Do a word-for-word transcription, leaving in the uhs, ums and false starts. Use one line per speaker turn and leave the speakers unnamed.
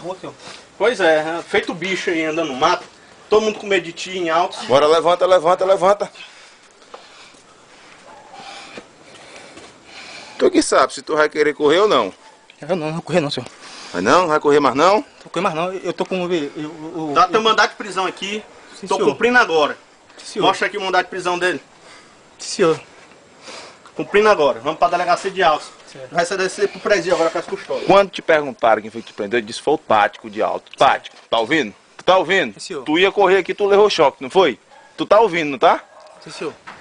rua, senhor.
Pois é, feito bicho aí andando no mato. Todo mundo com medo de ti em alto.
Bora, levanta, levanta, levanta. Tu que sabe se tu vai querer correr ou não.
Eu não, não vou correr não, senhor.
Vai não? Não vai correr mais não?
Não vou correr mais não, eu tô com... Eu, eu, eu,
Tá teu mandado de prisão aqui.
Sim,
Tô
senhor.
cumprindo agora.
Sim, senhor.
Mostra aqui o mandado de prisão dele.
Sim, senhor.
Cumprindo agora. Vamos pra delegacia de Altos.
Certo.
Vai ser descer pro presídio agora com as custódias.
Quando te perguntaram quem foi que te prendeu, ele disse foi o tático de alto. Tático, tá ouvindo? Tu tá ouvindo?
Sim, senhor.
Tu ia correr aqui, tu levou choque, não foi? Tu tá ouvindo, não tá?
Sim, senhor.